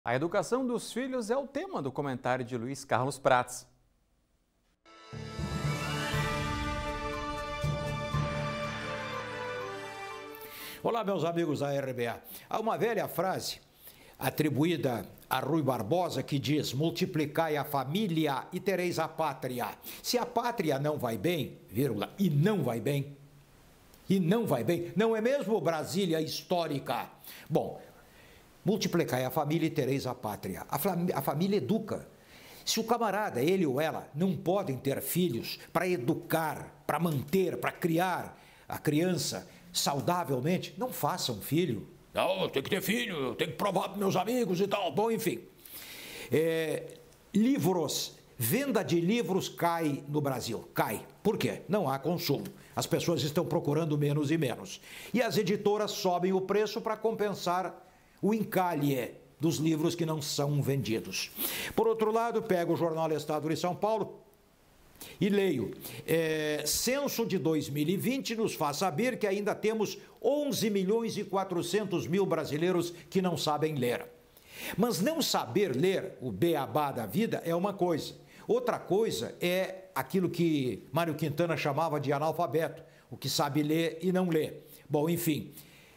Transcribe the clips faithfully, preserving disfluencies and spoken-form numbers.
A educação dos filhos é o tema do comentário de Luiz Carlos Prats. Olá, meus amigos da R B A. Há uma velha frase atribuída a Rui Barbosa que diz: multiplicai a família e tereis a pátria. Se a pátria não vai bem, vírgula, e não vai bem, e não vai bem, não é mesmo Brasília histórica? Bom, multiplicai a família e tereis a pátria. A, a família educa. Se o camarada, ele ou ela, não podem ter filhos para educar, para manter, para criar a criança saudavelmente, não façam filho. Não, tem que ter filho, eu tenho que provar para meus amigos e tal. Bom, enfim. É, livros, venda de livros cai no Brasil. Cai. Por quê? Não há consumo. As pessoas estão procurando menos e menos. E as editoras sobem o preço para compensar o encalhe dos livros que não são vendidos. Por outro lado, pego o jornal Estado de São Paulo e leio: é, censo de dois mil e vinte nos faz saber que ainda temos onze milhões e quatrocentos mil brasileiros que não sabem ler. Mas não saber ler, o beabá da vida, é uma coisa. Outra coisa é aquilo que Mário Quintana chamava de analfabeto, o que sabe ler e não lê. Bom, enfim,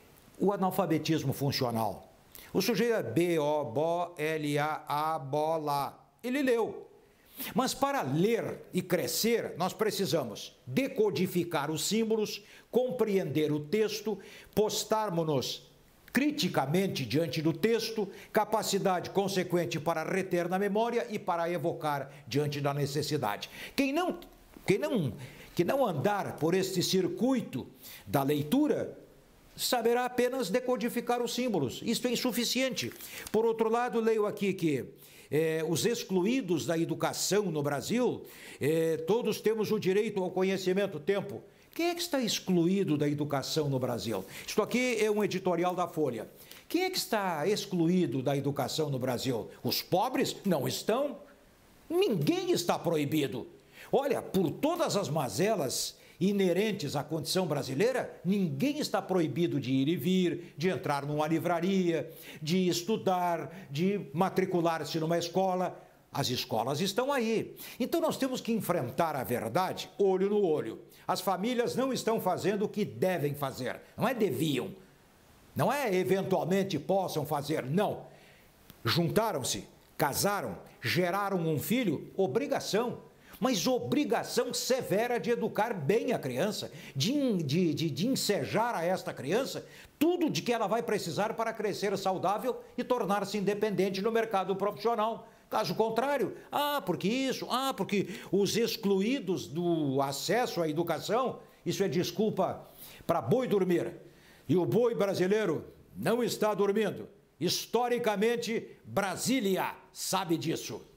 o analfabetismo funcional. O sujeito é B O B O L A A bola. Ele leu. Mas para ler e crescer, nós precisamos decodificar os símbolos, compreender o texto, postarmos-nos criticamente diante do texto, capacidade consequente para reter na memória e para evocar diante da necessidade. Quem não, quem não, que não andar por este circuito da leitura saberá apenas decodificar os símbolos. Isto é insuficiente. Por outro lado, leio aqui que eh, os excluídos da educação no Brasil, eh, todos temos o direito ao conhecimento. Tempo. Quem é que está excluído da educação no Brasil? Isto aqui é um editorial da Folha. Quem é que está excluído da educação no Brasil? Os pobres? Não estão. Ninguém está proibido. Olha, por todas as mazelas inerentes à condição brasileira, ninguém está proibido de ir e vir, de entrar numa livraria, de estudar, de matricular-se numa escola. As escolas estão aí. Então nós temos que enfrentar a verdade olho no olho. As famílias não estão fazendo o que devem fazer, não é deviam, não é eventualmente possam fazer, não. Juntaram-se, casaram, geraram um filho, obrigação. Mas obrigação severa de educar bem a criança, de, de, de, de ensejar a esta criança tudo de que ela vai precisar para crescer saudável e tornar-se independente no mercado profissional. Caso contrário, ah, porque isso, ah, porque os excluídos do acesso à educação, isso é desculpa para boi dormir. E o boi brasileiro não está dormindo. Historicamente, Brasília sabe disso.